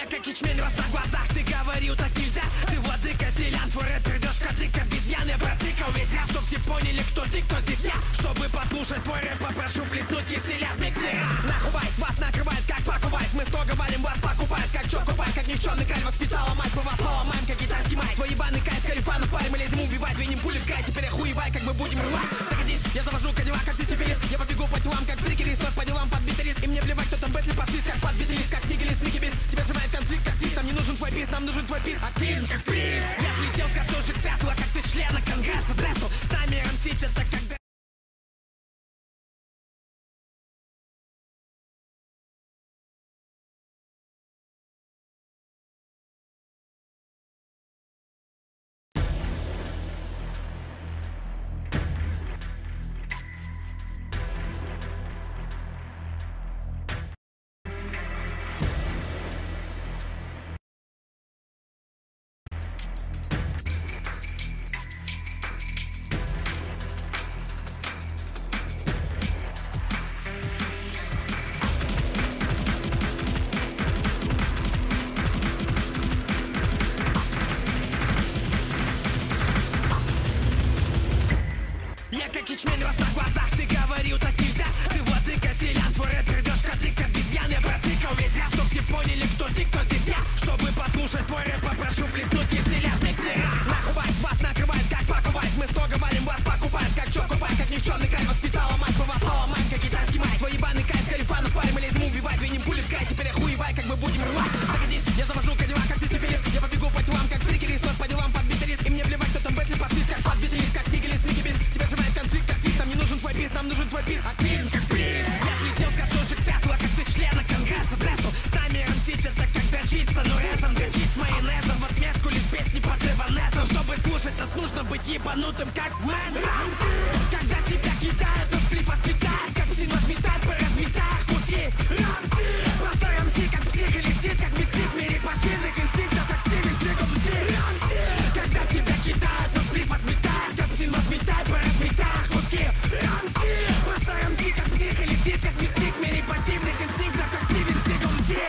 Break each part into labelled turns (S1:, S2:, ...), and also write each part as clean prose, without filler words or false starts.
S1: Я как ячмень рос на глазах, ты говорил так нельзя. Ты владыка селян, твой рэп придешь кадык обезьян. Я протыкал весь ряд, чтоб все поняли, кто ты, кто здесь я. Чтобы послушать твой рэп, попрошу плеснуть киселя в миксера. Нахувает, вас накрывает, как пакувает. Мы строго валим, вас покупает, как чё купает. Как никчённый каль воспитала мать, мы вас поломаем, как китайский май. Свой ебаный кайф, карифану парим, мы лезем убивать. Двинем пули в кай, теперь охуевай, как мы будем рвать. Садись, я завожу канева, как ты сифилис. Я побегу по телам, как триггерис. Ног по делам, подбитый риск. И мне плевать, кто там бэтли подпис, как подбитый лист. Как нигилис, микибис. Тебе сжимает конфликт, как фист. Нам не нужен твой пис, нам нужен твой пис. Активизм, как приз. Я слетел с катушек Тесла, как ты члена Конгресса Теслу. С нами РМСить, это когда... Я как ячмень рос на глазах, ты говорил так нельзя. Ты владыка селян, твой рэп придешь кадык обезьян. Я протыкал весь ряд, чтоб все поняли, кто ты, кто здесь я. Чтобы послушать твой рэп, попрошу плеснуть киселя в миксера. Нахувает, вас накрывает, как пакувает. Мы строго валим, вас покупает, как чё купает. Как никчённый кайф воспитала мать, мы вас поломаем, как китайский май. Свой ебаный кайф, карифану парим, мы лезем убивать. Двинем пули в кай, теперь охуевай, как мы будем рвать. Садись, я завожу канева, как ты сифилис. Я побегу по телам, как триггерис. Ног по делам, подбитый риск. И мне плевать, кто там бэтли подпис, как подбитый лист. Как нигилис, микибис. Тебя сжимает конфликт, как фист. Нам не нужен твой пис, нам нужен твой пис. Активизм, как приз. Я слетел с катушек Тесла, как ты члена Конгресса Теслу. С нами РМСить, это как дрочиться, но резом дрочить с майонезом. В отместку лишь песни под Эванессом. Чтобы слушать нас, нужно быть ебанутым, как Мэнсон. Когда тебя кидают, но сплив воспитает, как псин возметает, поразметает куски. Рамси, простой рамси, как псих или сит, как мистик в мире пассивных инстинктов, как Стивен Сигал в стиле. Рамси, когда тебя кидают, но сплив возметает, как псин возметает, поразметает куски. Рамси, простой рамси, как псих или сит, как мистик в мире пассивных инстинктов, как Стивен Сигал в стиле.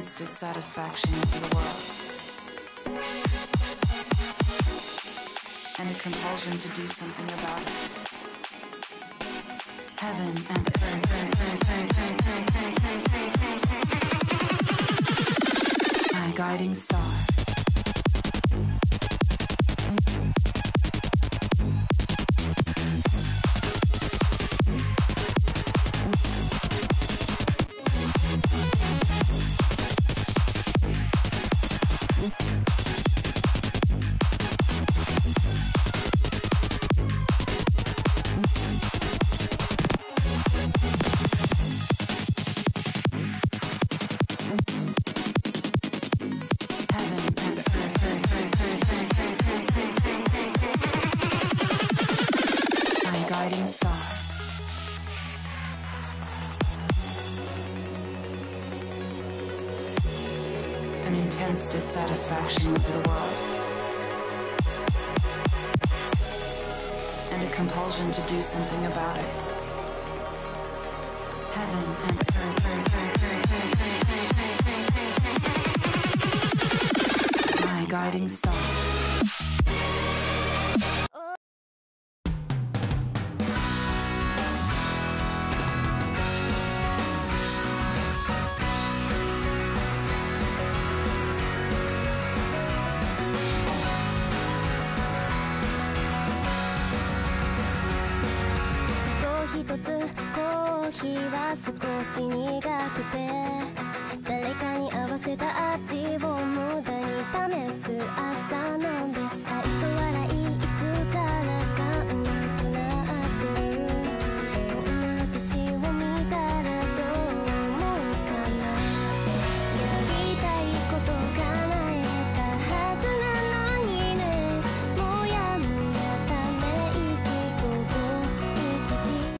S2: intense dissatisfaction with the world, and a compulsion to do something about it. Heaven and earth. My guiding star. Guiding star. An intense dissatisfaction with the world, and a compulsion to do something about it. Heaven and earth. My guiding star.
S3: コーヒーは少し苦くて誰かに合わせた味を無駄に試す朝飲んで愛想笑いいつからかうまくなってるこんな私を見たらどう思うかなやりたいこと叶えたはずなのにねもやもやため息午後1時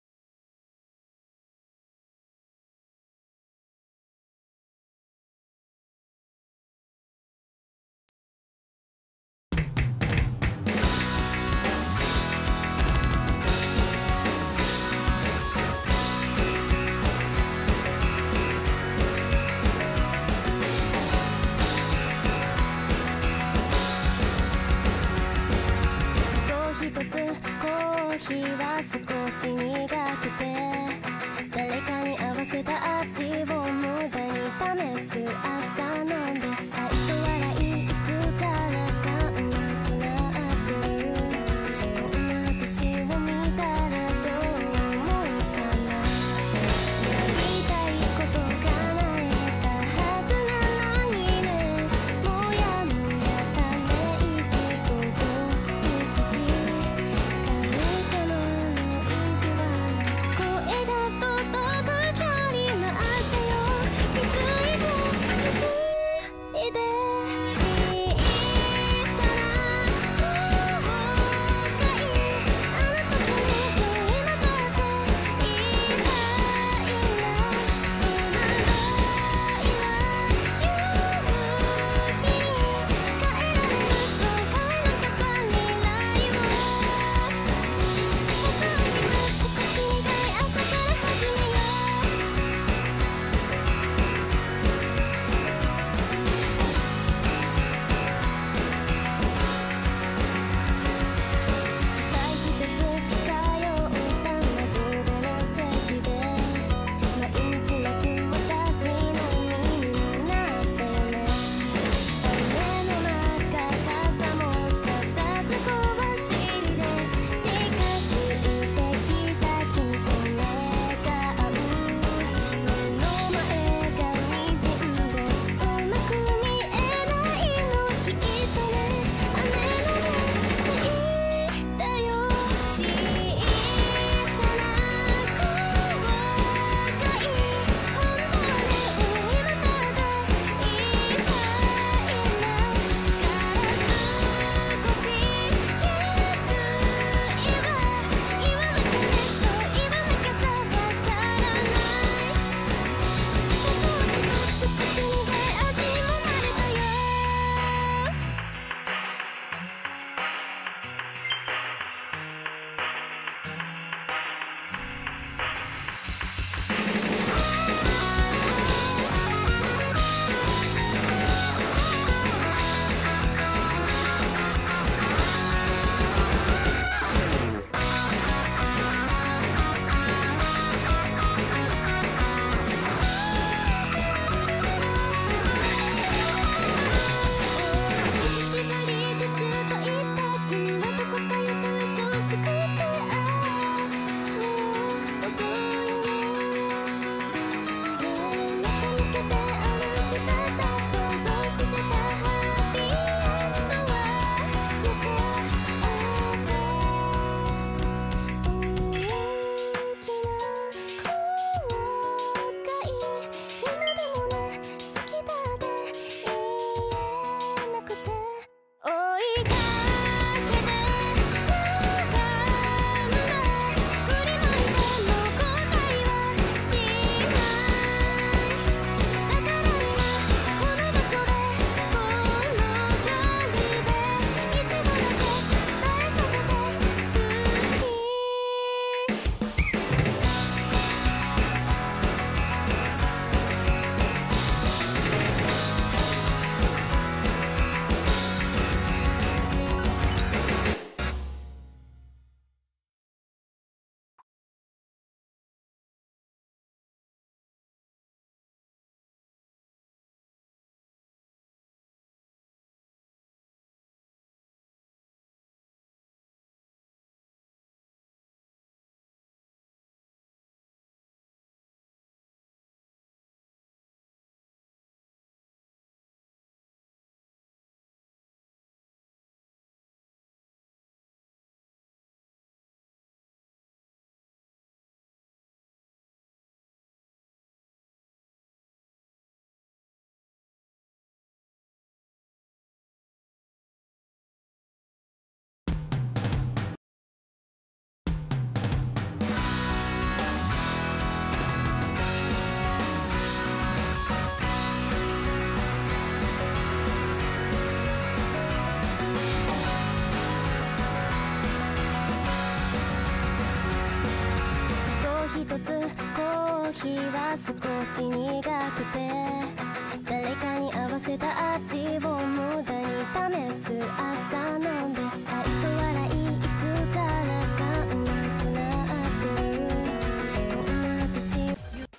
S3: 少し苦くて誰かに合わせた味を無駄に試す朝なんで愛想笑いいつからか上手くなってるこんな私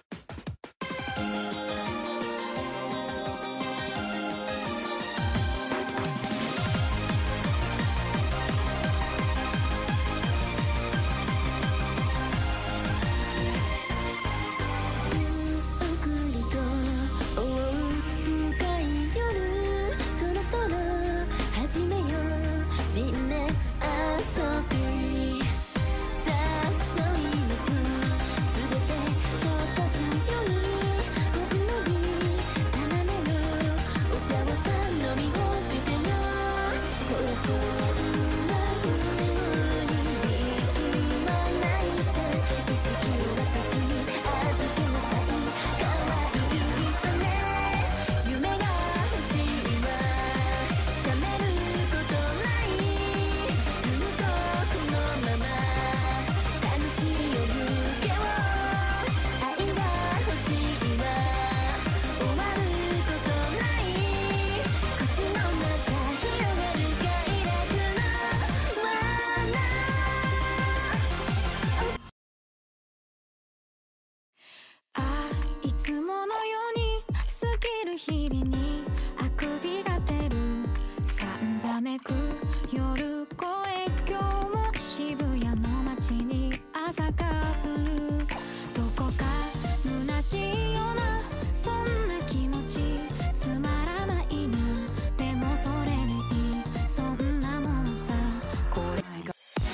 S2: いつものように過ぎる日々にあくびが出るさんざめく夜声今日も渋谷の街に朝が降るどこか虚しいようなそんな気持ちつまらないなでもそれでいいそんなもんさこれが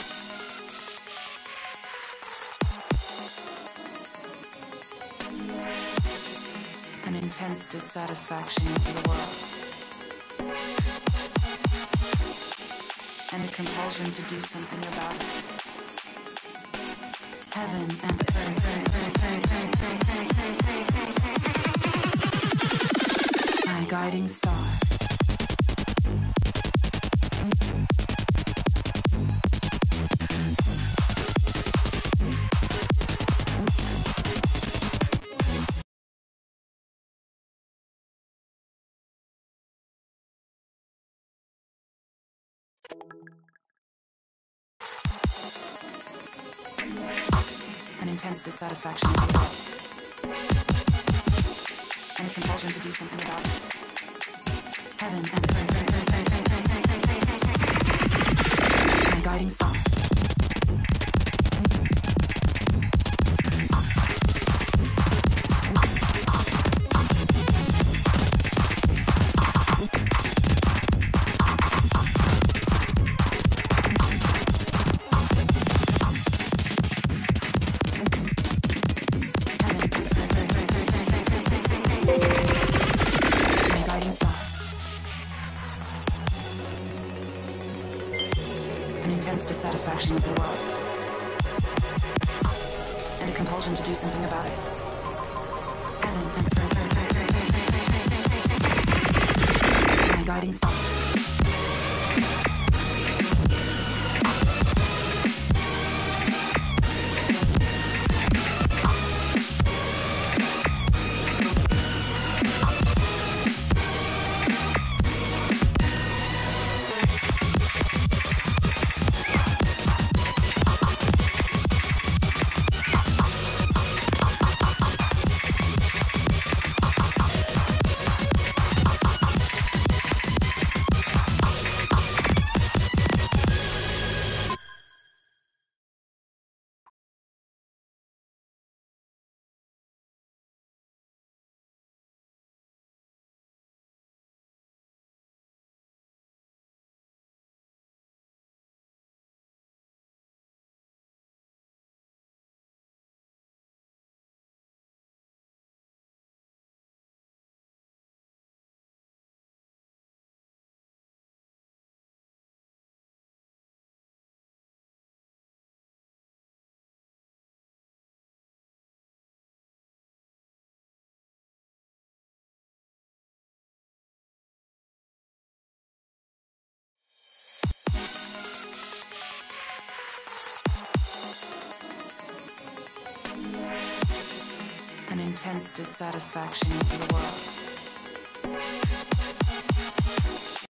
S2: An intense dissatisfaction with the world and a compulsion to do something about it. Heaven and earth, my guiding star. An intense dissatisfaction with the world and a compulsion to do something about it. Heaven and earth, my guiding star. Dissatisfaction with the world and a compulsion to do something about it. Heaven and my guiding star.
S4: an intense dissatisfaction with the world.